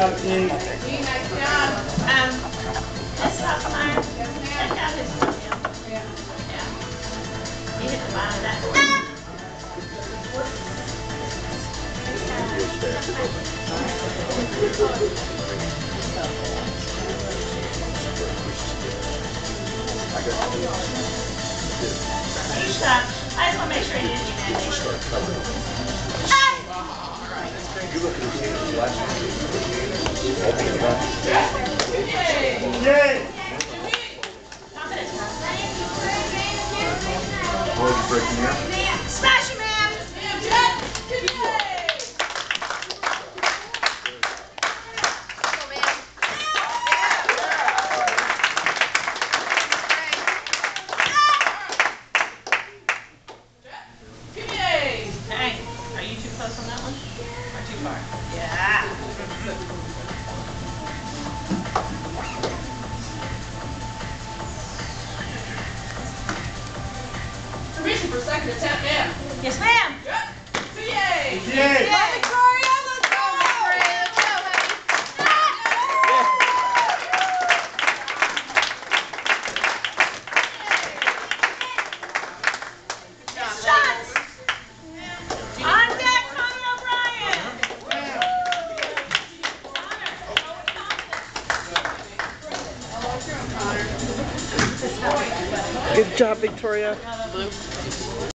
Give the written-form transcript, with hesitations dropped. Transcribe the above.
job, Nate. Nice job. This top iron, check out his thumbnail. Yeah. He hit the bottom of that one. I just want to make sure he didn't even You look at his hands last week. Yay! Boy, you breaking here? Smash him, man! Hey, are you too close on that one? Or too far? Yeah. Permission for second attempt, ma'am. Yes, ma'am. Yay! Yay! Victoria, let's go! Shots. On deck, Connie O'Brien. Good job, Victoria.